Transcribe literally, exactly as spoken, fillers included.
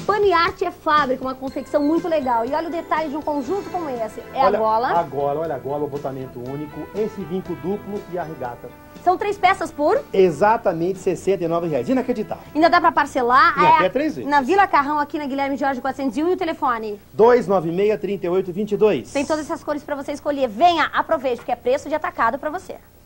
Paniarte é fábrica, uma confecção muito legal. E olha o detalhe de um conjunto como esse. É olha, a gola. A gola, olha a gola, o botamento único, esse vinco duplo e a regata. São três peças por? Exatamente sessenta e nove reais. Inacreditável. Ainda dá pra parcelar? Em é até três vezes. Na Vila Carrão, aqui na Guilherme Jorge quatrocentos e um, e o telefone? dois nove seis, três oito dois dois. Tem todas essas cores pra você escolher. Venha, aproveite, porque é preço de atacado pra você.